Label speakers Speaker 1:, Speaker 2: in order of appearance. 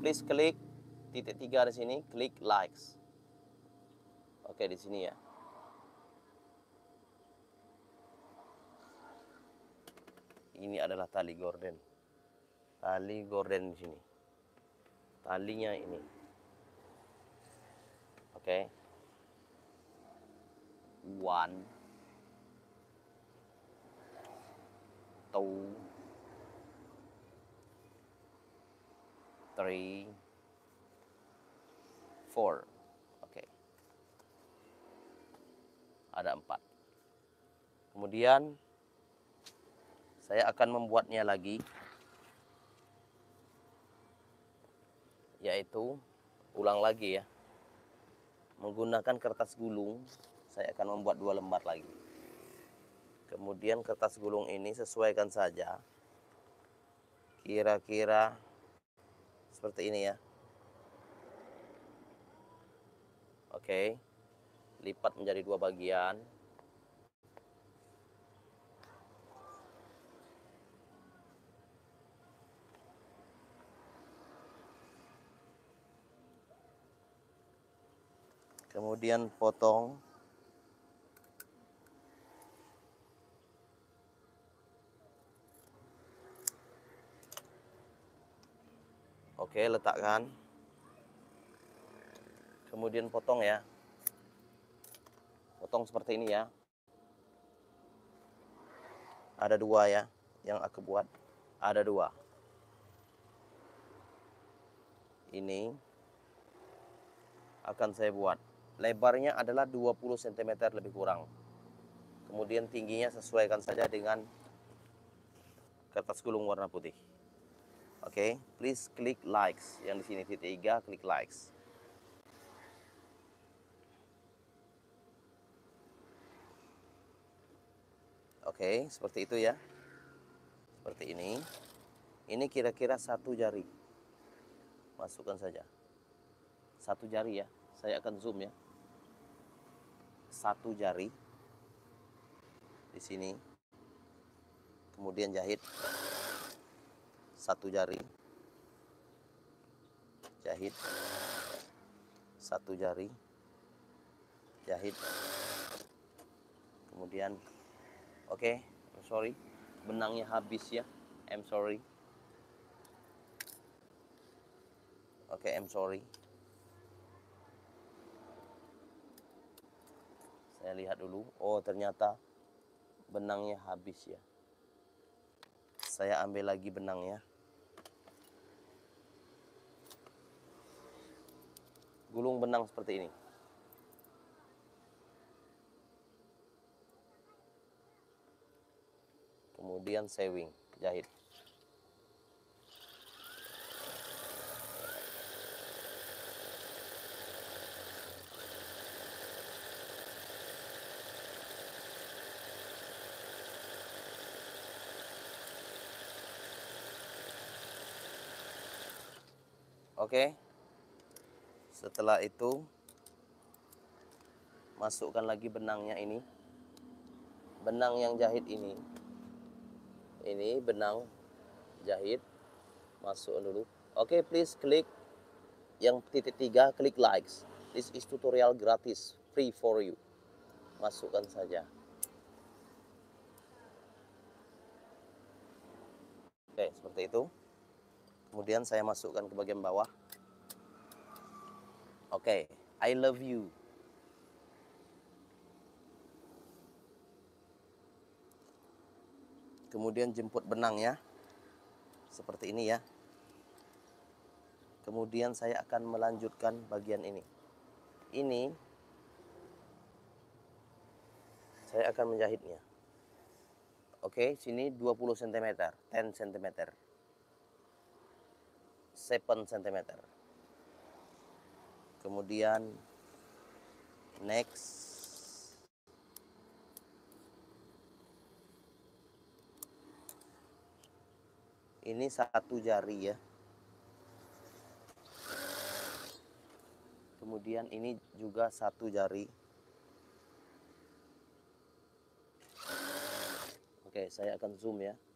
Speaker 1: please klik titik 3 di sini, klik likes. Oke, di sini ya. Ini adalah tali gorden. Tali gorden di sini. Talinya ini. Oke. 1 2 3 4. Oke. Ada 4. Kemudian saya akan membuatnya lagi, yaitu ulang lagi ya. Menggunakan kertas gulung, saya akan membuat 2 lembar lagi. Kemudian kertas gulung ini sesuaikan saja, kira-kira seperti ini ya. Oke, lipat menjadi 2 bagian. Kemudian potong. Oke, letakkan. Kemudian potong ya. Potong seperti ini ya. Ada 2 ya yang aku buat. Ada 2. Ini akan saya buat. Lebarnya adalah 20 cm lebih kurang. Kemudian tingginya sesuaikan saja dengan kertas gulung warna putih. Oke, please klik likes. Yang di sini titik 3, klik likes. Oke, seperti itu ya. Seperti ini. Ini kira-kira 1 jari. Masukkan saja. 1 jari ya. Saya akan zoom ya. 1 jari. Di sini. Kemudian jahit. 1 jari. Jahit. 1 jari. Jahit. Kemudian oke, I'm sorry. Benangnya habis ya. I'm sorry. Oke, I'm sorry. Saya lihat dulu. Oh, ternyata benangnya habis ya. Saya ambil lagi benangnya. Gulung benang seperti ini. Kemudian sewing, jahit. Oke. Setelah itu masukkan lagi benangnya ini. Benang yang jahit ini. Ini benang jahit. Masukkan dulu. Oke, please klik yang titik 3, klik likes. This is tutorial gratis, free for you. Masukkan saja. Oke, seperti itu. Kemudian saya masukkan ke bagian bawah. Oke, I love you. Kemudian jemput benangnya. Seperti ini ya. Kemudian saya akan melanjutkan bagian ini. Ini saya akan menjahitnya. Oke, sini 20 cm, 10 cm. 7 cm. Kemudian next. Ini 1 jari ya. Kemudian ini juga 1 jari. Oke, saya akan zoom ya.